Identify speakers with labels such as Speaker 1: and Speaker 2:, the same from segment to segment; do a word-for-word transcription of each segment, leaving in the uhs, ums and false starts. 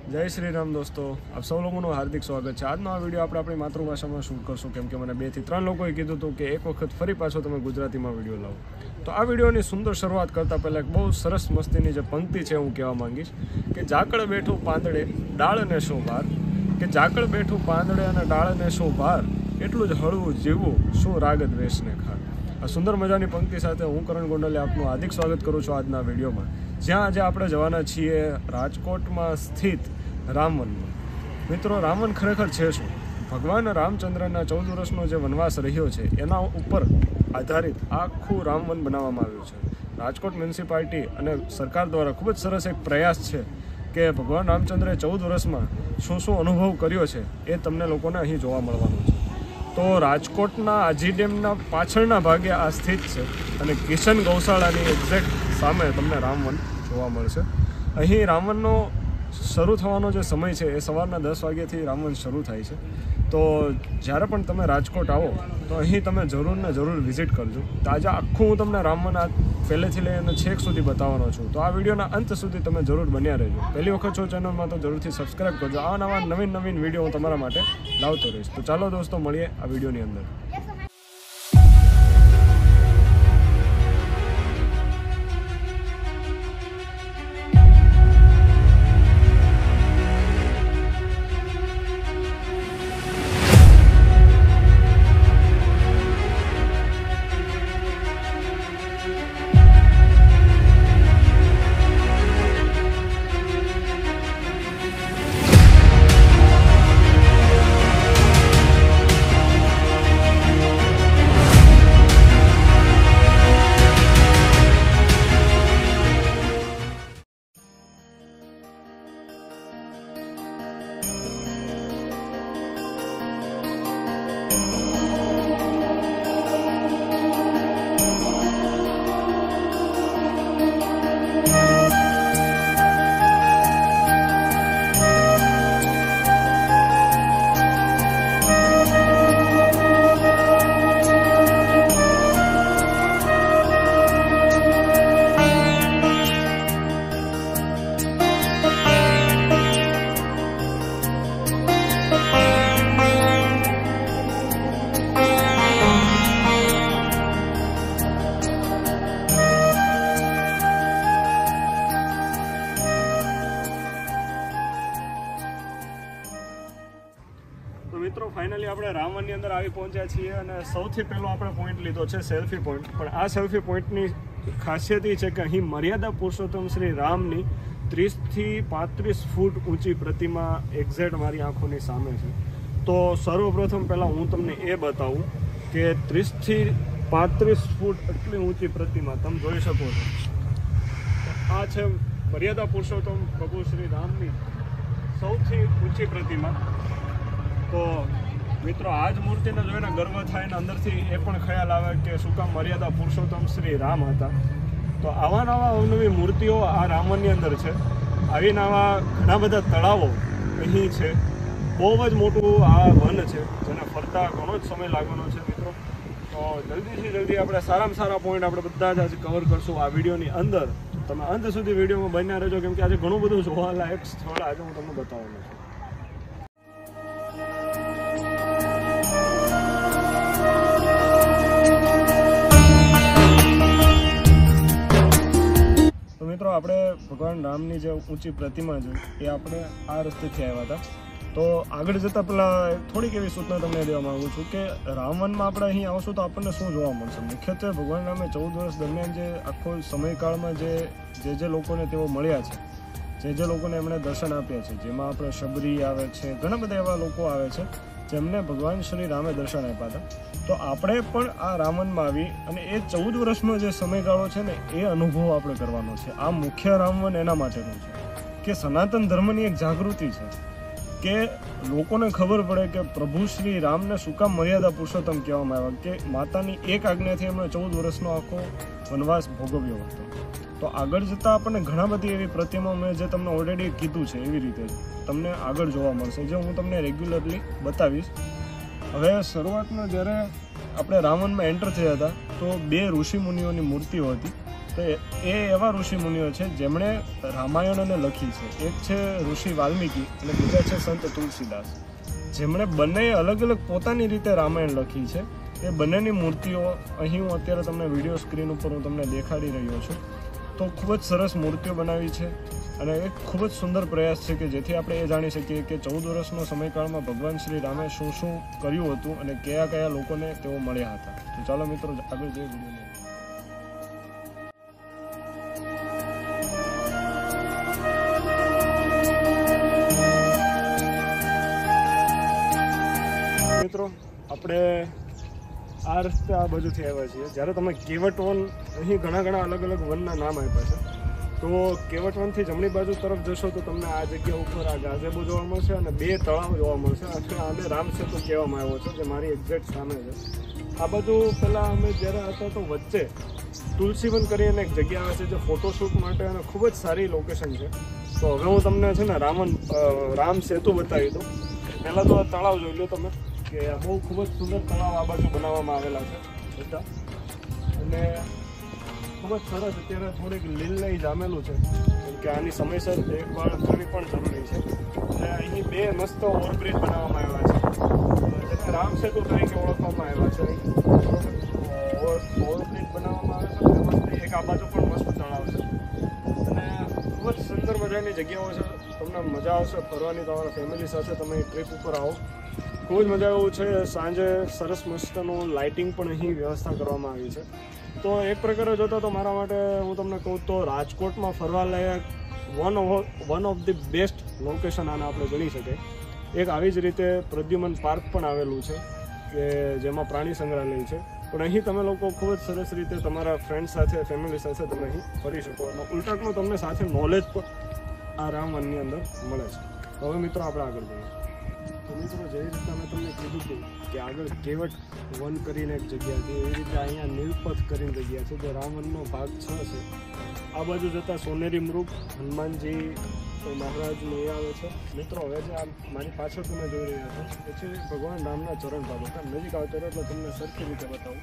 Speaker 1: जय श्री राम दोस्तों, आप सब लोगों हार्दिक स्वागत है। आज आ वीडियो આપણે આપણી માતૃભાષામાં શૂટ કરશું કેમ કે મને બે થી ત્રણ લોકોએ કીધું હતું કે એક વખત ફરી પાછો તમે ગુજરાતીમાં વિડીયો લાવો। તો આ વિડીયોની સુંદર શરૂઆત કરતાં પહેલાં એક બહુ સરસ મસ્તીની જે પંક્તિ છે હું કહેવા માંગીશ કે ઝાકળ બેઠું પાંદડે ડાળને શો ભાર, કે ઝાકળ બેઠું પાંદડે અને ડાળને શો ભાર, એટલું જ હળવું જીવવું શું રાગ દ્વેષને ખાર। આ સુંદર મજાની પંક્તિ સાથે હું કરણ ગોંડલે આપનું હાર્દિક સ્વાગત કરું છું આજના વિડીયોમાં, જ્યાં આજે આપણે જવાના છીએ રાજકોટમાં સ્થિત રામવનમાં। મિત્રો, રામવન ખરેખર છે શું? ભગવાન રામચંદ્રના ચૌદ વર્ષનો જે વનવાસ રહ્યો છે એના ઉપર આધારિત આખું રામવન બનાવવામાં આવ્યું છે। રાજકોટ મ્યુનિસિપાલિટી અને સરકાર દ્વારા ખૂબ જ સરસ એક પ્રયાસ છે કે ભગવાન રામચંદ્રે ચૌદ વર્ષમાં શું શું અનુભવ કર્યો છે એ તમને લોકોને અહીં જોવા મળવાનું છે। તો રાજકોટના આજી ડેમના પાછળના ભાગે આ સ્થિત છે અને કિશન ગૌશાળાની એક્ઝેક્ટ સામે તમને રામવન જોવા મળશે। અહીં રામવનનો શરૂ થવાનો જે સમય છે એ સવારના દસ વાગ્યાથી રામવન શરૂ થાય છે। તો જ્યારે પણ તમે રાજકોટ આવો તો અહીં તમે જરૂર ને જરૂર વિઝિટ કરજો। તો આજે આખું હું તમને રામવન આ પહેલેથી લઈને છેક સુધી બતાવવાનો છું, તો આ વિડીયોના અંત સુધી તમે જરૂર બન્યા રહેજો। પહેલી વખત છો ચેનલમાં તો જરૂરથી સબસ્ક્રાઈબ કરજો। આવા નવા નવીન નવીન વિડીયો હું તમારા માટે લાવતો રહીશ। તો ચાલો દોસ્તો, મળીએ આ વિડીયોની અંદર। મિત્રો, ફાઇનલી આપણે રામવનની અંદર આવી પહોંચ્યા છીએ અને સૌથી પહેલો આપણે પોઈન્ટ લીધો છે સેલ્ફી પોઈન્ટ। પણ આ સેલ્ફી પોઈન્ટની ખાસિયત એ છે કે અહીં મર્યાદા પુરુષોત્તમ શ્રી રામની ત્રીસથી પાંત્રીસ ફૂટ ઊંચી પ્રતિમા એક્ઝેક્ટ મારી આંખોની સામે છે। તો સર્વપ્રથમ પહેલાં હું તમને એ બતાવું કે ત્રીસથી પાંત્રીસ ફૂટ એટલી ઊંચી પ્રતિમા તમે જોઈ શકો છો। આ છે મર્યાદા પુરુષોત્તમ પ્રભુ શ્રી રામની સૌથી ઊંચી પ્રતિમા। તો મિત્રો, આ જ મૂર્તિને જોઈને ગર્વ થાય ને અંદરથી એ પણ ખ્યાલ આવે કે શું કામ મર્યાદા પુરુષોત્તમ શ્રી રામ હતા। તો આવા નવા અવનવી મૂર્તિઓ આ રામવનની અંદર છે। આવી નવા ઘણા બધા તળાવો અહીં છે। બહુ જ મોટું આ વન છે જેને ફરતા ઘણો જ સમય લાગવાનો છે મિત્રો। તો જલ્દીથી જલ્દી આપણે સારામાં સારા પોઈન્ટ આપણે બધા જ આજે કવર કરશું આ વિડીયોની અંદર। તમે અંત સુધી વિડીયોમાં બન્યા રહેજો કેમ કે આજે ઘણું બધું જોવાલાયક સ્થળ આજે હું તમને બતાવવાનો છું। મિત્રો, આપણે ભગવાન રામની જે ઊંચી પ્રતિમા છે એ આપણે આ રસ્તેથી આવ્યા હતા। તો આગળ જતાં પહેલાં થોડીક એવી સૂચના તમને દેવા માગું છું કે રામવનમાં આપણે અહીં આવશું તો આપણને શું જોવા મળશે। મુખ્યત્વે ભગવાન રામે ચૌદ વર્ષ દરમિયાન જે આખો સમયકાળમાં જે જે જે લોકોને તેઓ મળ્યા છે, જે જે લોકોને એમણે દર્શન આપ્યા છે, જેમાં આપણે શબરી આવે છે, ઘણા બધા એવા લોકો આવે છે જેમને ભગવાન શ્રી રામે દર્શન આપ્યા હતા। તો આપણે પણ આ રામવનમાં આવી અને એ ચૌદ વર્ષનો જે સમયગાળો છે ને એ અનુભવ આપણે કરવાનો છે। આ મુખ્ય રામવન એના માટેનું છે કે સનાતન ધર્મની એક જાગૃતિ છે કે લોકોને ખબર પડે કે પ્રભુ શ્રી રામને શું કામ મર્યાદા પુરુષોત્તમ કહેવામાં આવ્યા, કે માતાની એક આજ્ઞાથી એમણે ચૌદ વર્ષનો આખો વનવાસ ભોગવ્યો હતો। તો આગળ જતાં આપણને ઘણા બધી એવી પ્રતિમા મેં જે તમને ઓલરેડી કીધું છે એવી રીતે તમને આગળ જોવા મળશે, જે હું તમને રેગ્યુલરલી બતાવીશ। હવે શરૂઆતમાં જ્યારે આપણે રામવનમાં એન્ટર થયા હતા તો બે ઋષિ મુનિઓની મૂર્તિઓ હતી। તો એ એવા ઋષિ મુનિઓ છે જેમણે રામાયણને લખી છે. એક છે ઋષિ વાલ્મીકી અને બીજા છે સંત તુલસીદાસ, જેમણે બંને અલગ અલગ પોતાની રીતે રામાયણ લખી છે. એ બંનેની મૂર્તિઓ અહીં હું અત્યારે તમને વિડીયો સ્ક્રીન ઉપર હું તમને દેખાડી રહ્યો છું. તો ખૂબ જ સરસ મૂર્તિઓ બનાવી છે અને એક ખૂબ જ સુંદર પ્રયાસ છે કે જેથી આપણે એ જાણી શકીએ કે ચૌદ વર્ષનો સમયકાળમાં ભગવાન શ્રી રામે શું શું કર્યું હતું અને કયા કયા લોકોને તેઓ મળ્યા હતા. તો ચાલો મિત્રો આગળ જઈએ વિડીયોને. મિત્રો આપણે આ રસ્તે આ બાજુથી આવ્યા છીએ. જ્યારે તમે કેવટ વન, અહીં ઘણા ઘણા અલગ અલગ વનના નામ આપ્યા છે. તો કેવટ વનથી જમણી બાજુ તરફ જશો તો તમને આ જગ્યા ઉપર આ ગાઝેબો જોવા મળશે અને બે તળાવ જોવા મળશે. અથવા આને રામ સેતુ કહેવામાં આવ્યો છે, જે મારી એક્ઝેક્ટ સામે છે. આ બાજુ પહેલાં અમે જ્યારે હતા તો વચ્ચે તુલસીવન કરીને એક જગ્યા આવે છે જે ફોટોશૂટ માટે અને ખૂબ જ સારી લોકેશન છે. તો હવે હું તમને છે ને રામન રામ સેતુ બતાવી દઉં. પહેલાં તો આ તળાવ જોઈ લો તમે કે બહુ ખૂબ જ સુંદર તળાવ આ બાજુ બનાવવામાં આવેલા છે બધા, અને ખૂબ જ સરસ. અત્યારે થોડીક લીલનાઈ જામેલું છે કેમ કે આની સમયસર દેખભાળ કરવી પણ જરૂરી છે. અને અહીં બે મસ્ત ઓવરબ્રિજ બનાવવામાં આવ્યા છે જેને રામ સેતુ તરીકે ઓળખવામાં આવ્યા છે. ઓવરબ્રિજ બનાવવામાં આવે છે મસ્ત. એક આ બાજુ પણ મસ્ત તળાવ છે અને ખૂબ જ સુંદર મજાની જગ્યાઓ છે. તમને મજા આવશે ફરવાની. તમારા ફેમિલી સાથે તમે ટ્રીપ ઉપર આવો, ખૂબ જ મજા એવું છે. સાંજે સરસ મસ્તનું લાઇટિંગ પણ અહીં વ્યવસ્થા કરવામાં આવી છે. તો એક પ્રકારે જોતા તો મારા માટે હું તમને કહું તો રાજકોટમાં ફરવા લાયક one of one of the best location આને આપણે ગણી શકીએ. એક આવી જ રીતે પ્રદ્યુમન પાર્ક પણ આવેલું છે કે જેમાં પ્રાણી સંગ્રહાલય છે. પણ અહીં તમે લોકો ખૂબ જ સરસ રીતે તમારા ફ્રેન્ડ સાથે, ફેમિલી સાથે તમે અહીં ફરી શકો અને ઉલટાનું તમને સાથે નોલેજ પણ આ રામ વનની અંદર મળે છે. હવે મિત્રો આપણે આગળ જઈએ. તો મિત્રો જેવી રીતે મેં તમને કીધું હતું કે આગળ કેવટ વન કરીને એક જગ્યા છે, એવી રીતે અહીંયા નીલપથ કરીને જગ્યા છે જે રામ વનનો ભાગ છ છે. આ બાજુ જતાં સોનેરી મૃગ, હનુમાનજી મહારાજનું એ આવે છે. મિત્રો હવે જે આ મારી પાછળ તમે જોઈ રહ્યા છો એ છે ભગવાન રામના ચરણ બાબત. નજીક આવતો રહ્યો એટલે તમને સરખી રીતે બતાવું.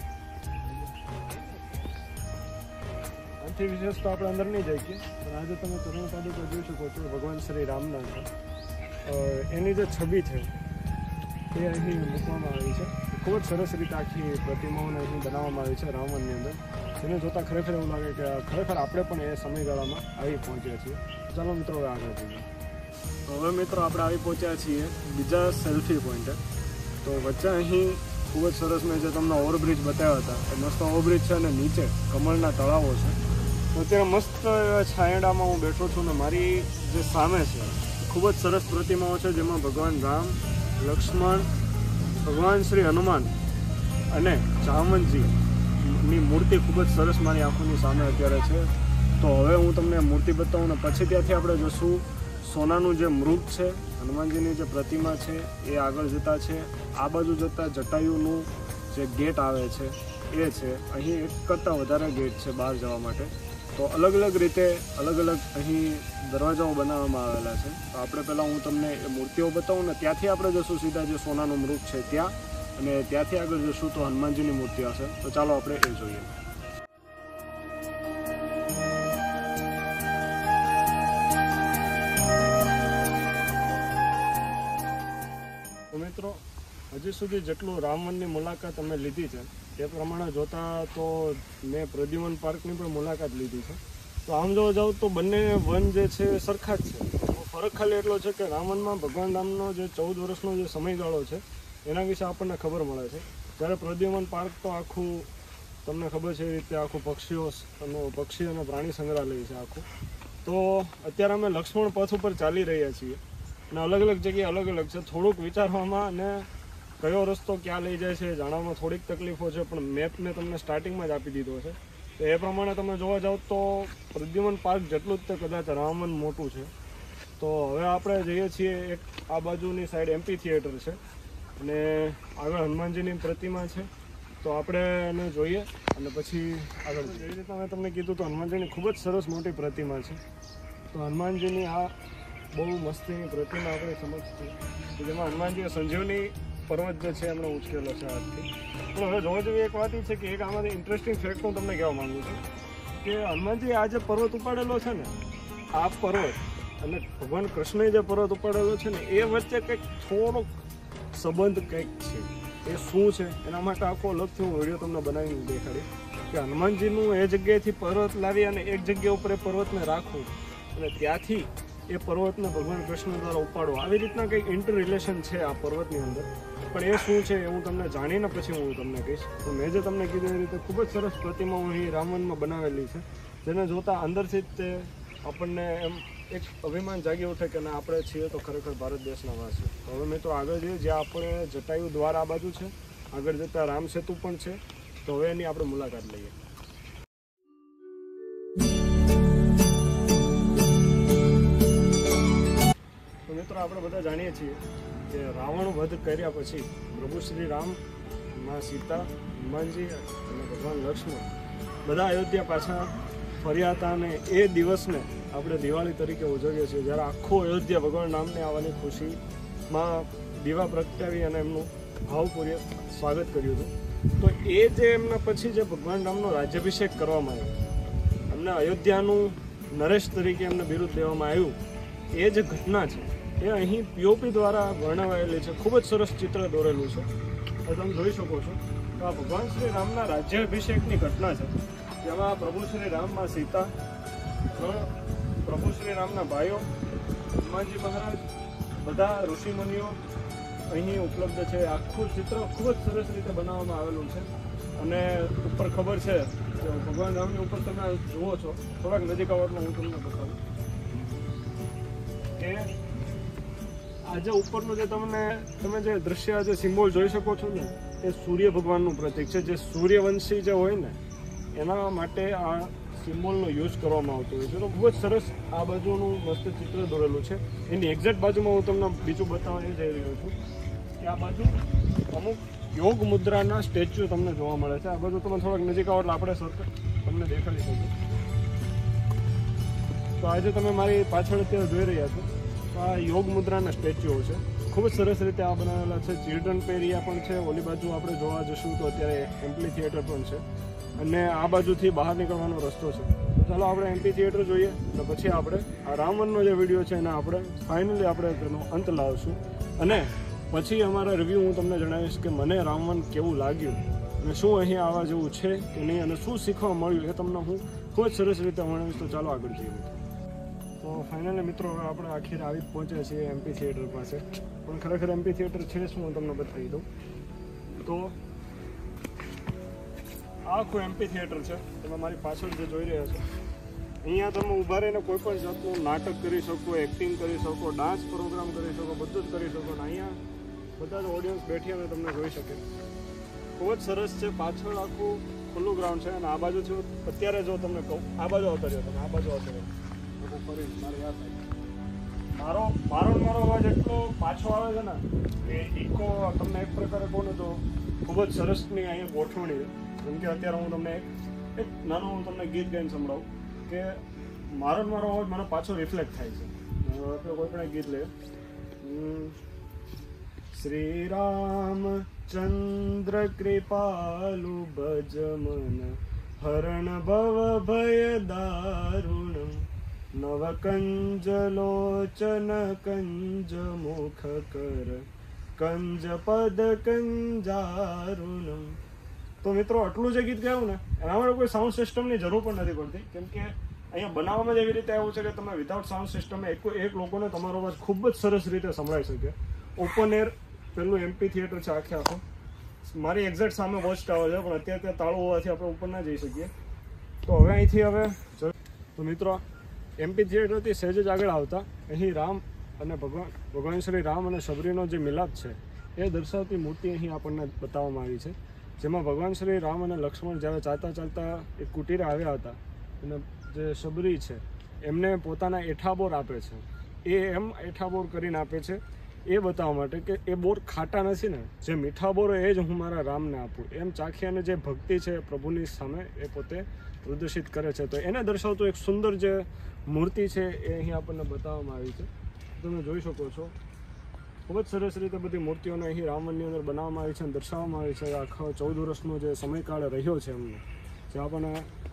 Speaker 1: આનાથી વિશેષ તો આપણે અંદર નહીં જઈએ પણ આજે તમે ચરણ પાદુકા જોઈ શકો છો ભગવાન શ્રી રામના છે. એની જે છબી છે એ અહીં મૂકવામાં આવી છે. ખૂબ જ સરસ રીતે આખી પ્રતિમાઓને અહીં બનાવવામાં આવી છે રાવણની અંદર. એને જોતાં ખરેખર એવું લાગે કે ખરેખર આપણે પણ એ સમયગાળામાં આવી પહોંચ્યા છીએ. ચાલો મિત્રો હવે આગળ જઈએ. હવે મિત્રો આપણે આવી પહોંચ્યા છીએ બીજા સેલ્ફી પોઈન્ટે. તો વચ્ચે અહીં ખૂબ જ સરસ મેં જે તમને ઓવરબ્રિજ બતાવ્યા હતા એ મસ્ત ઓવરબ્રિજ છે અને નીચે કમળના તળાવો છે. તો અત્યારે મસ્ત છાંયડામાં હું બેઠો છું ને મારી જે સામે છે ખૂબ જ સરસ પ્રતિમાઓ છે જેમાં ભગવાન રામ, લક્ષ્મણ, ભગવાન શ્રી હનુમાન અને જામવંતજીની મૂર્તિ ખૂબ જ સરસ મારી આંખોની સામે અત્યારે છે. તો હવે હું તમને મૂર્તિ બતાવું ને પછી ત્યાંથી આપણે જોશું સોનાનું જે મૃગ છે, હનુમાનજીની જે પ્રતિમા છે એ આગળ જતા છે. આ બાજુ જતાં જટાયુનું જે ગેટ આવે છે એ છે. અહીં એક કરતાં વધારે ગેટ છે બહાર જવા માટે. તો અલગ અલગ રીતે અલગ અલગ અહીં દરવાજાઓ બનાવવામાં આવેલા છે. તો આપણે પહેલાં હું તમને એ મૂર્તિઓ બતાવું ને ત્યાંથી આપણે જશું સીધા જે સોનાનું મૃગ છે ત્યાં, અને ત્યાંથી આગળ જશું તો હનુમાનજીની મૂર્તિ હશે. તો ચાલો આપણે એ જોઈએ. તો મિત્રો હજી સુધી જેટલું રામવનની મુલાકાત અમે લીધી છે એ પ્રમાણે જોતાં તો મેં પ્રદ્યુમન પાર્કની પણ મુલાકાત લીધી છે. તો આમ જોવા જાઉં તો બંને વન જે છે સરખા જ છે. ફરક ખાલી એટલો છે કે રામવનમાં ભગવાન રામનો જે ચૌદ વર્ષનો જે સમયગાળો છે એના વિશે આપણને ખબર મળે છે. જ્યારે પ્રદ્યુમન પાર્ક તો આખું તમને ખબર છે એ રીતે આખું પક્ષીઓ પક્ષી અને પ્રાણી સંગ્રહાલય છે આખું. તો અત્યારે અમે લક્ષ્મણ પથ ઉપર ચાલી રહ્યા છીએ અને અલગ અલગ જગ્યાએ અલગ અલગ છે. થોડુંક વિચારવામાં અને કયો રસ્તો ક્યાં લઈ જાય છે જાણવામાં થોડીક તકલીફો છે, પણ મેપ મેં તમને સ્ટાર્ટિંગમાં જ આપી દીધો છે. તો એ પ્રમાણે તમે જોવા જાઓ તો પ્રદ્યુમન પાર્ક જેટલું જ તે કદાચ રામવન મોટું છે. તો હવે આપણે જઈએ છીએ એક આ બાજુની સાઈડ એમ્પી થિયેટર છે અને આગળ હનુમાનજીની પ્રતિમા છે. તો આપણે એને જોઈએ અને પછી આગળ જેવી રીતે મેં તમને કીધું તો હનુમાનજીની ખૂબ જ સરસ મોટી પ્રતિમા છે. તો હનુમાનજીની આ બહુ મસ્તીની પ્રતિમા આપણે સમજતી કે જેમાં હનુમાનજીએ સંજીવની પર્વત જે છે એમણે ઉચકેલો છે હાથથી. પણ હવે જોવા જેવી એક વાત એ છે કે એક આમાંથી ઇન્ટરેસ્ટિંગ ફેક્ટ હું તમને કહેવા માગું છું કે હનુમાનજી આ જે પર્વત ઉપાડેલો છે ને, આ પર્વત અને ભગવાન કૃષ્ણએ જે પર્વત ઉપાડેલો છે ને, એ વચ્ચે કંઈક થોડોક સંબંધ કંઈક છે. એ શું છે એના માટે આખો અલગથી હું વિડીયો તમને બનાવીને દેખાડી કે હનુમાનજીનું એ જગ્યાએથી પર્વત લાવી અને એક જગ્યા ઉપર એ પર્વતને રાખવું અને ત્યાંથી એ પર્વતને ભગવાન કૃષ્ણ દ્વારા ઉપાડવો, આવી રીતના કંઈક ઇન્ટર રિલેશન છે આ પર્વતની અંદર. પણ એ શું છે એ હું તમને જાણીને પછી હું તમને કહીશ. તો મેં જે તમને કીધું એ રીતે ખૂબ જ સરસ પ્રતિમાઓ અહીં રામવનમાં બનાવેલી છે, જેને જોતા અંદરથી જ તે આપણને એમ એક અભિમાન જાગી ઉઠે કે ના, આપણે છીએ તો ખરેખર ભારત દેશના વાસી. તો હવે મિત્રો આગળ જઈએ, જ્યાં આપણે જટાયુ દ્વાર આ બાજુ છે, આગળ જતાં રામ સેતુ પણ છે. તો હવે એની આપણે મુલાકાત લઈએ. તો મિત્રો આપણે બધા જાણીએ છીએ કે રાવણ વધ કર્યા પછી પ્રભુ શ્રી રામ, માં સીતા, હનુમાનજી અને ભગવાન લક્ષ્મણ બધા અયોધ્યા પાછા ફર્યા હતા. અને એ દિવસને આપણે દિવાળી તરીકે ઉજવીએ છીએ, જ્યારે આખો અયોધ્યા ભગવાન રામને આવવાની ખુશીમાં દીવા પ્રગટાવી અને એમનું ભાવપૂર્વક સ્વાગત કર્યું હતું. તો એ જે એમના પછી જે ભગવાન રામનો રાજ્યાભિષેક કરવામાં આવ્યો, એમને અયોધ્યાનું નરેશ તરીકે એમને બિરુદ દેવામાં આવ્યું, એ જે ઘટના છે એ અહીં પીઓપી દ્વારા વર્ણવાયેલી છે. ખૂબ જ સરસ ચિત્ર દોરેલું છે, એ તમે જોઈ શકો છો. તો આ ભગવાન શ્રી રામના રાજ્યાભિષેકની ઘટના છે, જેમાં પ્રભુ શ્રી રામમાં સીતા, પ્રભુ શ્રી રામના ભાઈઓ, હનુમાનજી મહારાજ, બધા ઋષિમુનિઓ અહીં ઉપલબ્ધ છે. આખું ચિત્ર ખૂબ જ સરસ રીતે બનાવવામાં આવેલું છે. અને ઉપર ખબર છે કે ભગવાન રામની ઉપર તમે જુઓ છો, થોડાક નજીક આવવાનું હું તમને બતાવું કે આજે ઉપરનું જે તમને તમે જે દૃશ્ય જે સિમ્બોલ જોઈ શકો છો ને, એ સૂર્ય ભગવાનનું પ્રતીક છે. જે સૂર્યવંશી જે હોય ને એના માટે આ સિમ્બોલનો યુઝ કરવામાં આવતો હોય છે. તો ખૂબ જ સરસ આ બાજુનું મસ્ત ચિત્ર દોરેલું છે. એની એક્ઝેક્ટ બાજુમાં હું તમને બીજું બતાવવા જઈ રહ્યો છું કે આ બાજુ અમુક યોગ મુદ્રાના સ્ટેચ્યુ તમને જોવા મળે છે. આ બાજુ તમે થોડાક નજીક આવો એટલે આપણે સર તમને દેખાડી શકીએ. તો આજે તમે મારી પાછળ અત્યારે જોઈ રહ્યા છો, તો આ યોગ મુદ્રાના સ્ટેચ્યુઓ છે. ખૂબ જ સરસ રીતે આ બનાવેલા છે. ચિલ્ડ્રન પેરિયા પણ છે. ઓલી બાજુ આપણે જોવા જશું તો અત્યારે એમ્પી થિયેટર પણ છે. અને આ બાજુથી બહાર નીકળવાનો રસ્તો છે. તો ચાલો આપણે એમ્પી થિયેટર જોઈએ અને પછી આપણે આ રામવનનો જે વિડીયો છે એને આપણે ફાઇનલી આપણે તેનો અંત લાવશું. અને પછી અમારા રિવ્યૂ હું તમને જણાવીશ કે મને રામવન કેવું લાગ્યું અને શું અહીં આવવા જેવું છે કે નહીં અને શું શીખવા મળ્યું એ તમને હું ખૂબ જ સરસ રીતે વર્ણવીશ. તો ચાલો આગળ જઈએ. તો ફાઇનલી મિત્રો હવે આપણે આખીર આવી પહોંચ્યા છીએ એમ્પી થિયેટર પાસે. પણ ખરેખર એમ્પી થિયેટર છે શું હું તમને બતાવી દઉં. તો આ આખું એમ્પી થિયેટર છે. તમે મારી પાછળ જે જોઈ રહ્યા છો, અહીંયા તમે ઊભા રહીને કોઈ પણ જાતનું નાટક કરી શકો, એક્ટિંગ કરી શકો, ડાન્સ પ્રોગ્રામ કરી શકો, બધું જ કરી શકો. અને અહીંયા બધા જ ઓડિયન્સ બેઠી અને તમને જોઈ શકે. ખૂબ જ સરસ છે. પાછળ આખું ખુલ્લું ગ્રાઉન્ડ છે. અને આ બાજુ છે અત્યારે જો તમને કહું, આ બાજુ આવતા રહ્યો તમે, આ બાજુ આવતા રહ્યો ફરી મારી યાદ આવી. મારો મારો મારો અવાજ એટલો પાછો આવે છે ને કે ઇકો તમને એક પ્રકારે કહું ને તો ખૂબ જ સરસની અહીંયા ગોઠવણી છે. જેમ કે અત્યારે હું તમને એક નાનું હું તમને ગીત ગાઈને સંભળાવું કે મારો મારો અવાજ મને પાછો રિફ્લેક્ટ થાય છે. આપણે કોઈ પણ ગીત લે, શ્રી રામચંદ્ર કૃપાલુ ભજ મન હરણ ભવ ભય દારુણમ નવકંજ લોચન કંજ મુખ કર કંજ પદ કંજારુણમ. તો મિત્રો આટલું જે ગીત ગાયું ને એના માટે કોઈ સાઉન્ડ સિસ્ટમની જરૂર પણ નથી પડતી, કેમ કે અહીંયા બનાવવામાં જ એવી રીતે આવ્યું છે કે તમે વિધાઉટ સાઉન્ડ સિસ્ટમ એક એક લોકોને તમારો અવાજ ખૂબ જ સરસ રીતે સંભળાઈ શકે. ઓપન એર પેલું એમ્પી થિયેટર છે આખે આખો. મારી એક્ઝેક્ટ સામે વોચ ટાવર છે, પણ અત્યારે ત્યાં તાળું હોવાથી આપણે ઉપર ના જઈ શકીએ. તો હવે અહીંથી હવે તો મિત્રો એમ્પી થિયેટરથી સહેજ જ આગળ આવતા અહીં રામ અને ભગવાન ભગવાન શ્રી રામ અને સબરીનો જે મિલાપ છે એ દર્શાવતી મૂર્તિ અહીં આપણને બતાવવામાં આવી છે, જેમાં ભગવાન શ્રી રામ અને લક્ષ્મણ જ્યારે ચાલતા ચાલતા એક કુટીરે આવ્યા હતા અને જે સબરી છે એમને પોતાના એઠાબોર આપે છે. એ એમ એઠાબોર કરીને આપે છે એ બતાવવા માટે કે એ બોર ખાટા નથી ને, જે મીઠા બોર એ જ હું મારા રામને આપું, એમ ચાખી અને જે ભક્તિ છે પ્રભુની સામે એ પોતે પ્રદર્શિત કરે છે. તો એને દર્શાવતું એક સુંદર જે મૂર્તિ છે એ અહીં આપણને બતાવવામાં આવી છે. તમે જોઈ શકો છો ખૂબ જ સરસ રીતે બધી મૂર્તિઓને અહીં રામવનની અંદર બનાવવામાં આવી છે અને દર્શાવવામાં આવી છે. આખો ચૌદ વર્ષનો જે સમયકાળ રહ્યો છે એમનો, જે આપણને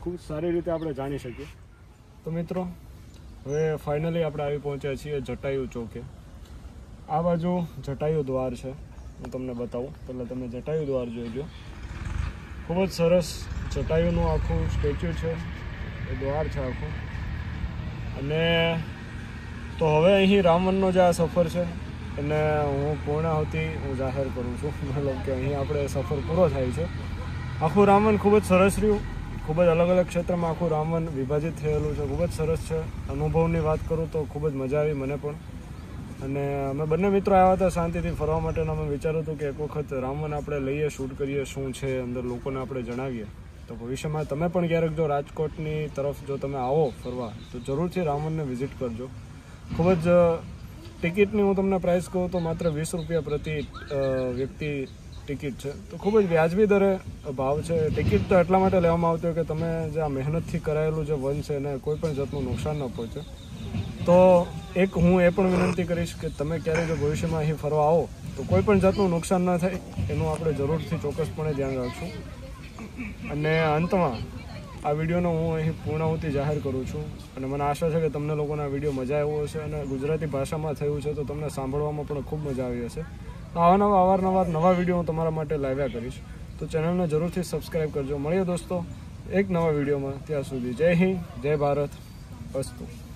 Speaker 1: ખૂબ સારી રીતે આપણે જાણી શકીએ. તો મિત્રો હવે ફાઇનલી આપણે આવી પહોંચ્યા છીએ જટાયુ ચોકે. આ બાજુ જટાયુ દ્વાર છે, હું તમને બતાવું. પહેલાં તમે જટાયુ દ્વાર જોઈ લો. ખૂબ જ સરસ જટાયુનું આખું સ્ટેચ્યુ છે, એ દ્વાર છે આખું. અને તો હવે અહીં રામવનનો જે આ સફર છે એને હું પૂર્ણાહુતિ હું જાહેર કરું છું. મતલબ કે અહીં આપણે સફર પૂરો થાય છે. આખું રામવન ખૂબ જ સરસ રહ્યું. ખૂબ જ અલગ અલગ ક્ષેત્રમાં આખું રામવન વિભાજિત થયેલું છે. ખૂબ જ સરસ છે. અનુભવની વાત કરું તો ખૂબ જ મજા આવી મને પણ. અને અમે બંને મિત્રો આવ્યા હતા શાંતિથી ફરવા માટેના. અમે વિચાર્યું હતું કે એક વખત રામવન આપણે લઈએ, શૂટ કરીએ, શું છે અંદર લોકોને આપણે જણાવીએ. તો ભવિષ્યમાં તમે પણ ક્યારેક જો રાજકોટની તરફ જો તમે આવો ફરવા તો જરૂરથી રામવનને વિઝિટ કરજો. ખૂબ જ ટિકિટની હું તમને પ્રાઇસ કહું તો માત્ર વીસ રૂપિયા પ્રતિ વ્યક્તિ ટિકિટ છે. તો ખૂબ જ વ્યાજબી દરે ભાવ છે. ટિકિટ તો એટલા માટે લેવામાં આવતી હોય કે તમે જે આ મહેનતથી કરાયેલું જે વન છે એને કોઈ પણ જાતનું નુકસાન ન પહોંચે. તો એક હું એ પણ વિનંતી કરીશ કે તમે ક્યારેય જો ભવિષ્યમાં અહીં ફરવા આવો તો કોઈ પણ જાતનું નુકસાન ન થાય એનું આપણે જરૂરથી ચોક્કસપણે ધ્યાન રાખશું. અને અંતમાં આ વિડીયોનો હું અહીં પૂર્ણાહુતિ જાહેર કરું છું. અને મને આશા છે કે તમને લોકોને આ વિડીયો મજા આવ્યો હશે અને ગુજરાતી ભાષામાં થયું છે તો તમને સાંભળવામાં પણ ખૂબ મજા આવી હશે. તો આવા નવા અવારનવાર નવા વિડીયો હું તમારા માટે લાવ્યા કરીશ. તો ચેનલને જરૂરથી સબસ્ક્રાઈબ કરજો. મળીએ દોસ્તો એક નવા વિડીયોમાં. ત્યાં સુધી જય હિન્દ, જય ભારત, અસ્તુ.